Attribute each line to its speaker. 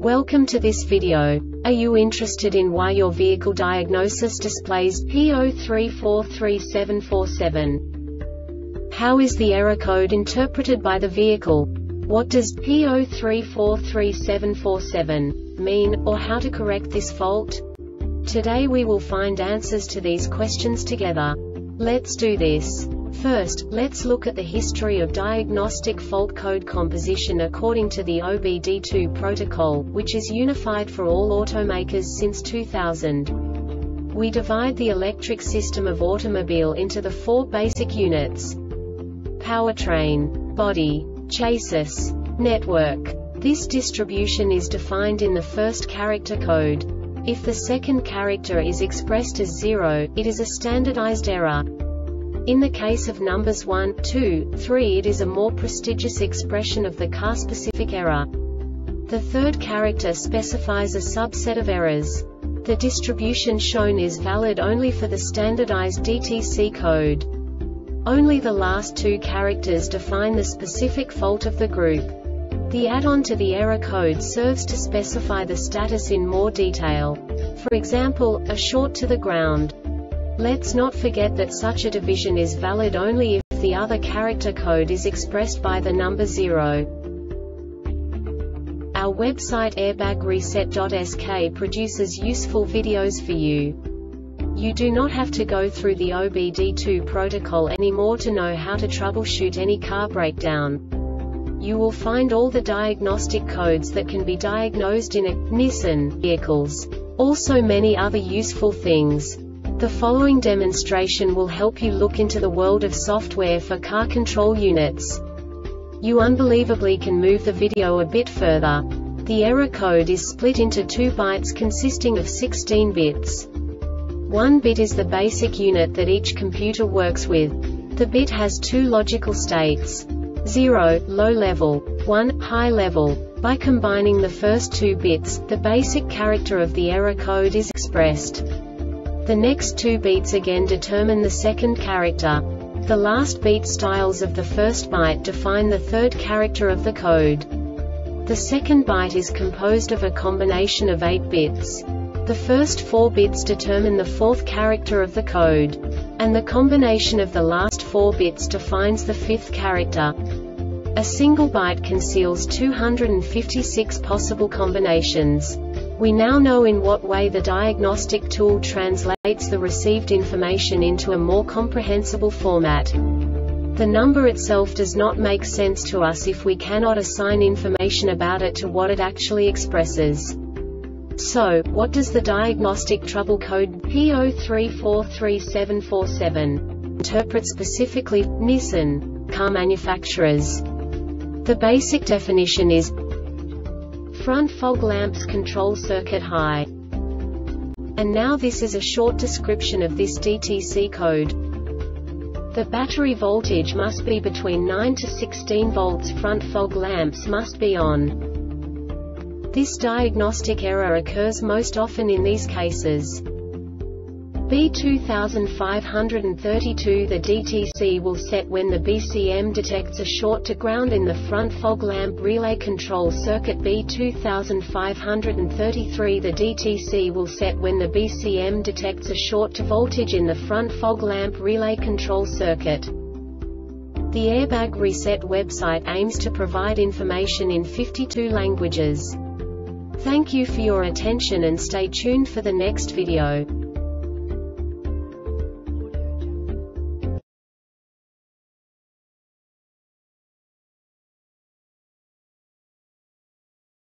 Speaker 1: Welcome to this video. Are you interested in why your vehicle diagnosis displays P034747? How is the error code interpreted by the vehicle? What does P034747 mean, or how to correct this fault? Today we will find answers to these questions together. Let's do this. First, let's look at the history of diagnostic fault code composition according to the OBD2 protocol, which is unified for all automakers since 2000. We divide the electric system of automobile into the four basic units: powertrain, body, chassis, network. This distribution is defined in the first character code. If the second character is expressed as 0, it is a standardized error. In the case of numbers 1, 2, 3, it is a more prestigious expression of the car-specific error. The third character specifies a subset of errors. The distribution shown is valid only for the standardized DTC code. Only the last two characters define the specific fault of the group. The add-on to the error code serves to specify the status in more detail. For example, a short to the ground. Let's not forget that such a division is valid only if the other character code is expressed by the number 0. Our website airbagreset.sk produces useful videos for you. You do not have to go through the OBD2 protocol anymore to know how to troubleshoot any car breakdown. You will find all the diagnostic codes that can be diagnosed in a Nissan vehicles. Also many other useful things. The following demonstration will help you look into the world of software for car control units. You unbelievably can move the video a bit further. The error code is split into 2 bytes consisting of 16 bits. 1 bit is the basic unit that each computer works with. The bit has 2 logical states: 0, low level, 1, high level. By combining the first 2 bits, the basic character of the error code is expressed. The next 2 beats again determine the second character. The last beat styles of the first byte define the third character of the code. The second byte is composed of a combination of 8 bits. The first 4 bits determine the fourth character of the code. And the combination of the last 4 bits defines the fifth character. A single byte conceals 256 possible combinations. We now know in what way the diagnostic tool translates the received information into a more comprehensible format. The number itself does not make sense to us if we cannot assign information about it to what it actually expresses. So, what does the diagnostic trouble code P034747 interpret specifically for Nissan car manufacturers? The basic definition is front fog lamps control circuit high. And now this is a short description of this DTC code. The battery voltage must be between 9 to 16 volts. Front fog lamps must be on. This diagnostic error occurs most often in these cases. B2532. The DTC will set when the BCM detects a short to ground in the front fog lamp relay control circuit. B2533. The DTC will set when the BCM detects a short to voltage in the front fog lamp relay control circuit. The Airbag Reset website aims to provide information in 52 languages. Thank you for your attention and stay tuned for the next video.